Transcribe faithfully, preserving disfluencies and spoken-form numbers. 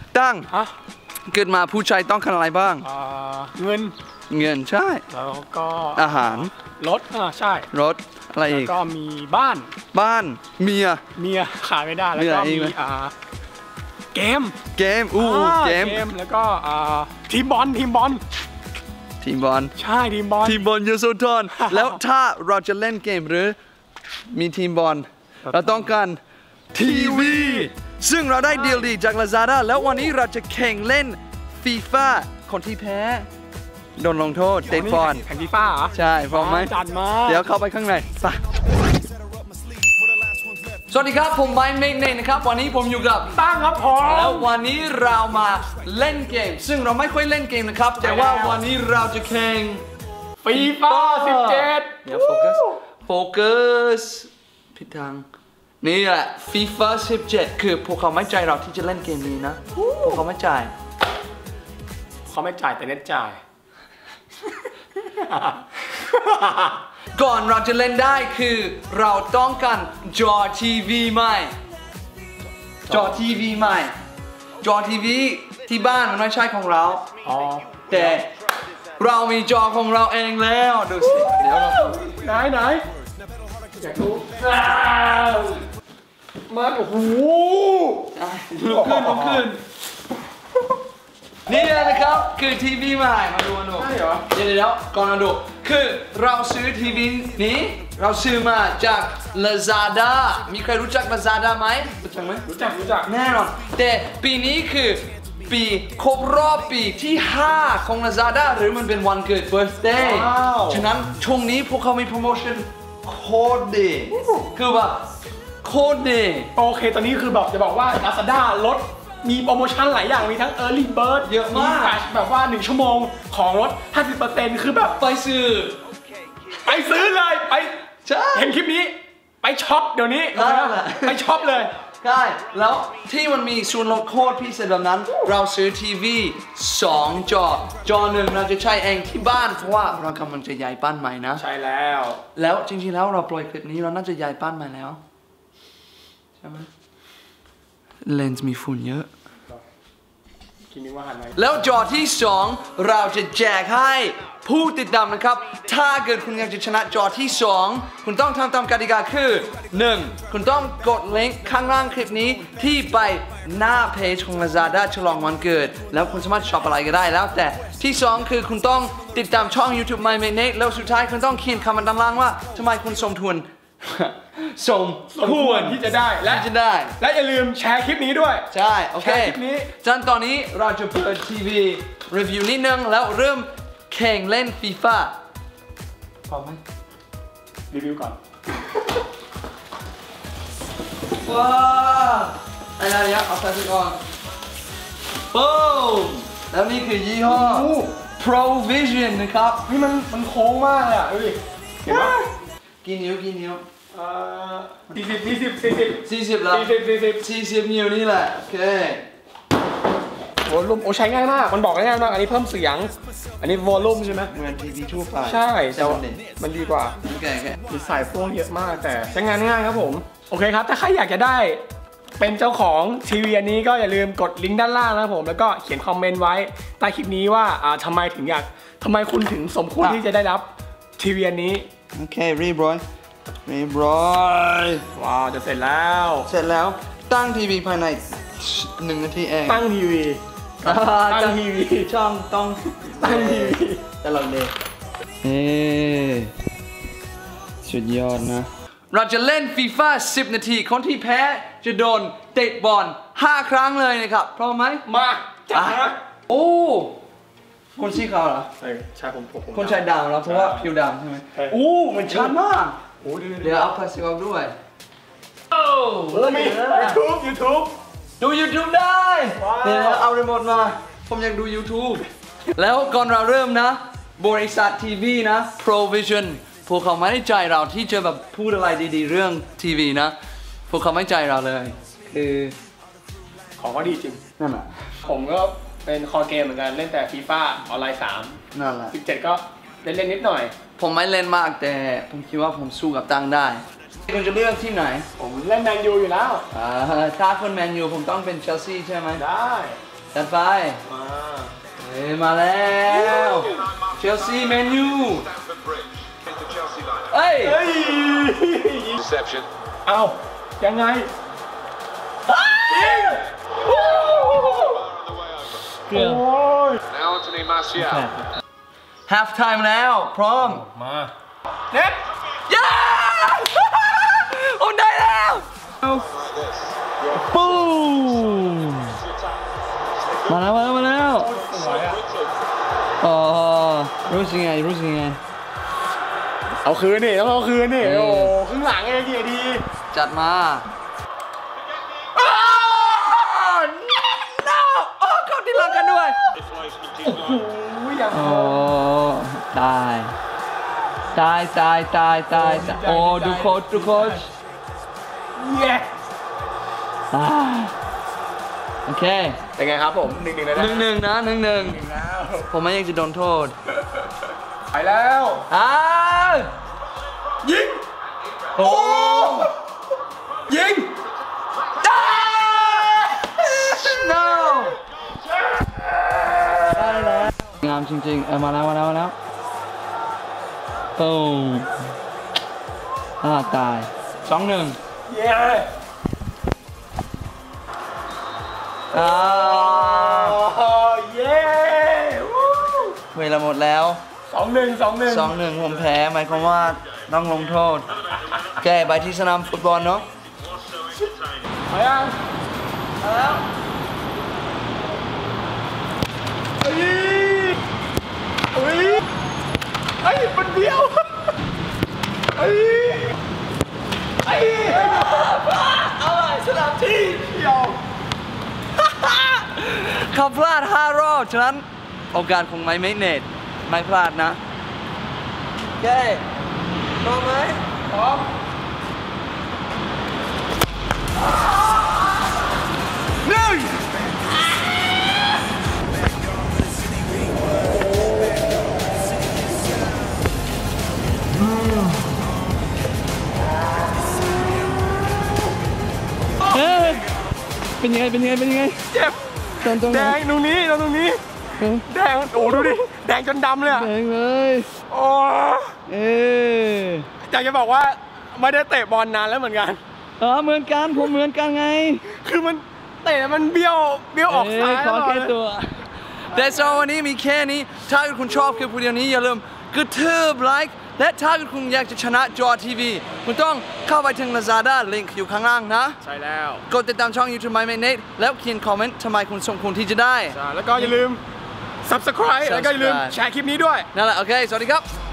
ตั้งเกิดมาผู้ชายต้องการอะไรบ้างเงินเงินใช่แล้วก็อาหารรถอ่าใช่รถอะไรอีกแล้วก็มีบ้านบ้านเมียเมียขาดไม่ได้แล้วก็มีอ่าเกมเกมอู้เกมแล้วก็อ่าทีมบอลทีมบอลทีมบอลใช่ทีมบอลทีมบอลยโสธรแล้วถ้าเราจะเล่นเกมหรือมีทีมบอลเราต้องการทีวีซึ่งเราได้ดีลดีจาก Lazada แล้ววันนี้เราจะแข่งเล่นฟีฟ่าคนที่แพ้โดนลงโทษเตะบอลแข่งฟีฟ่าเหรอใช่พร้อมไหมจัดมาเดี๋ยวเข้าไปข้างในไปสวัสดีครับผมไบเมกเนนะครับวันนี้ผมอยู่กับตั้งครับผมแล้ววันนี้เรามาเล่นเกมซึ่งเราไม่ค่อยเล่นเกมนะครับแต่ว่าวันนี้เราจะแข่งฟีฟ่าสิบเจ็ดเดี๋ยวโฟกัสโฟกัสผิดทางนี่แหละฟีฟ่าสิบเจ็ดคือพวกเขาไม่ใจเราที่จะเล่นเกมนี้นะพวกเขาไม่จ่ายเขาไม่จ่ายแต่เน็ตจ่ายก่อนเราจะเล่นได้คือเราต้องการจอทีวีใหม่จอทีวีใหม่จอทีวีที่บ้านมันไม่ใช่ของเราแต่เรามีจอของเราเองแล้วดูสิเดี๋ยวเราไหนไหนอยากดูมาโอ้โหลุกขึ้นลุกขึ้นนี่นะครับคือทีวีใหม่มาดูมาดูใช่เหรอเดี๋ยวเดี๋ยวก่อนมาดูคือเราซื้อทีวีนี้เราซื้อมาจาก Lazada มีใครรู้จัก Lazada ไหมรู้จักไหมรู้จักรู้จักแน่นอนแต่ปีนี้คือปีครบรอบปีที่ห้าของ Lazada หรือมันเป็นวันเกิด birthday ฉะนั้นช่วงนี้พวกเขามีโปรโมชั่นโคตรดีคือแบบโคตรดีโอเคตอนนี้คือแบบจะบอกว่า Lazada ลดมีโปรโมชั่นหลายอย่างมีทั้ง Early Bird เยอะมากแบบว่าหนึ่งชั่วโมงของลด ห้าสิบเปอร์เซ็นต์ คือแบบไปซื้อไปซื้อเลยไปเห็นคลิปนี้ไปช็อปเดี๋ยวนี้ไปช็อปเลยใช่แล้วที่มันมีส่วนลดโคตรพิเศษแบบนั้นเราซื้อทีวีสองจอจอหนึ่งเราจะใช้เองที่บ้านเพราะว่าเรากำลังจะย้ายบ้านใหม่นะใช่แล้วแล้วจริงๆแล้วเราปล่อยคลิปนี้เราน่าจะย้ายบ้านใหม่แล้วใช่ไหมเลนส์มีฝุ่นเยอะแล้วจอที่สองเราจะแจกให้ผู้ติดตามนะครับถ้าเกิดคุณอยากจะชนะจอที่สองคุณต้องทำตามกติกาคือหนึ่งคุณต้องกดลิงก์ข้างล่างคลิปนี้ที่ไปหน้าเพจของ Lazada ฉลองวันเกิดแล้วคุณสามารถช็อปอะไรก็ได้แล้วแต่ที่สองคือคุณต้องติดตามช่อง YouTube My Mate แล้วสุดท้ายคุณต้องเขียนคำมันด้านล่างว่าทำไมคุณสมทวนสมควรที่จะได้และจะได้และอย่าลืมแชร์คลิปนี้ด้วยใช่โอเคคลิปนี้จันตอนนี้เราจะเปิดทีวีรีวิวนิดนึงแล้วเริ่มแข่งเล่นฟีฟ่าพร้อมไหมรีวิวก่อนว้าวอะไรนะเอาใส่ก่อนปุ๊บแล้วนี่คือยี่ห้อ Provision นะครับนี่มันมันโค้งมากเลยอ่ะดูดิเห็นไหมกี่นิ้วกี่นิ้วสี่สิบสี่สิบสี่สิบสี่สิบแล้วสี่สิบสี่สิบสี่สิบนิ้วนี่แหละโอเควอลลุ่มโอ้ใช้ง่ายมากมันบอกง่ายมากอันนี้เพิ่มเสียงอันนี้วอลลุ่มใช่ไหมเหมือนทีวีทั่วไปใช่แต่มันดีกว่าโอเคโอเคมีสายพ่วงเยอะมากแต่ใช้งานง่ายครับผมโอเคครับถ้าใครอยากจะได้เป็นเจ้าของทีวีอันนี้ก็อย่าลืมกดลิงก์ด้านล่างนะครับผมแล้วก็เขียนคอมเมนต์ไว้ใต้คลิปนี้ว่าทำไมถึงอยากทำไมคุณถึงสมควรที่จะได้รับทีวีอันนี้โอเคเรียบร้อยเรียบร้อยว้าวจะเสร็จแล้วเสร็จแล้วตั้งทีวีภายในหนึ่งนาทีเองตั้งทีวีตั้งทีวีช่องต้องตั้งทีวีตลอดเลยเฮ้สุดยอดนะเราจะเล่นฟีฟ่าสิบนาทีคนที่แพ้จะโดนเตะบอลห้าครั้งเลยนะครับพร้อมไหมมาจัดนะโอ้คนชี้เขาเหรอใช่ใช่ผมผมคนชายดำแล้วเพราะว่าผิวดำใช่ไหมโอ้มันชัดมากเดี๋ยวเอาพลาสติกออกด้วยโอ้มียูทูบยูทูบดู YouTube ได้เดี๋ยวเอารีโมทมาผมอยากดู YouTube แล้วก่อนเราเริ่มนะบริษัททีวีนะ Provision พวกเขาไม่ได้ใจเราที่จะแบบพูดอะไรดีๆเรื่องทีวีนะพวกเขาไม่ใจเราเลยคือของก็ดีจริงนั่นแหละผมก็เป็นคอเกมเหมือนกันเล่นแต่ฟีฟ่าออนไลน์สามนั่นแหละสิบเจ็ดก็เล่นเล่นนิดหน่อยผมไม่เล่นมากแต่ผมคิดว่าผมสู้กับตังได้คุณจะเลือกทีมไหนผมเล่นแมนยูอยู่แล้วถ้าคนแมนยูผมต้องเป็นเชลซีใช่ไหมได้จัดไปเฮ้ยมาแล้วเชลซีแมนยูเอ้ยเอายังไงโอ้ย half time แล้วพร้อมมาเน็ตย้าโอ้ได้แล้วปูมาแล้วมาแล้วมาแล้วสวยอ่ะอ๋อรู้สึกไงรู้สึกไงเอาคืนนี่ต้องเอาคืนนี่โอ้ครึ่งหลังเองดีดีจัดมาโอ้ no โอ้เข้าที่หลังกันด้วยโอ้โหอย่างโอ้ตายตายตายตายตายโอ้ดูโค้ชดูโค้ชเย้อ่าโอเคเป็นไงครับผมหนึ่งหนึ่งเลยหนะนึ่งหนึ่งนะหนึ่งหนึ่งแล้วผมไม่ยังจะโดนโทษไปแล้วอ้าวยิงโอ้ยิงได้ no ได้แล้วงามจริงๆเออมาแล้วมาแล้วมาแล้วตูมอ่าตายสองหนึ่งเย้อ่าเย้วู้เวลาหมดแล้วสองหนึ่งสองหนึ่งสองหนึ่งผมแพ้หมายความว่าต้องลงโทษ แก้ไปที่สนามฟุตบอลเนาะไปยังมาแล้วเฮ้ยเฮ้ยเฮ้ยมันเบี้ยวเฮ้ยเฮ้ยเอาไปสนามที่เบี้ยวเขาพลาดห้ารอบฉะนั้นโอกาสคงไม่ไม่เน็ตไม่พลาดนะโอเคพร้อมไหมพร้อมหนึ่งเอ๊ะเป็นยังไงเป็นยังไงเป็นยังไงเจ็บตรงตรงไหแดนงตรงนี้ตรงนี้เอ๊ะแดงโอ้ดูดิแดงจนดำเลยอะแดงเลยโอ้เอ๊ะอยากจะบอกว่าไม่ได้เตะบอลนานแล้วเหมือนกันอ๋อเหมือนกันผมเหมือนกันไงคือมันเตะมันเบี้ยวเบี้ยวออกซ้ายเขอแก้ตลอดเลยตัวแต่สำหรับวันนี้มีแค่นี้ถ้าคุณชอบคลิปวิดีโอนี้อย่าลืมกระทืบไลค์และถ้าคุณอยากจะชนะจอทีวีคุณต้องเข้าไปถึง Lazada ลิงก์อยู่ข้างล่างนะใช่แล้วกดติดตามช่อง YouTube My Mate Nate แล้วเขียนคอมเมนต์ทำไมคุณสมควรที่จะได้แล้วก็อย่าลืม subscribe แล้วก็อย่าลืม Subscribe แชร์คลิปนี้ด้วยนั่นแหละ โอเค สวัสดีครับ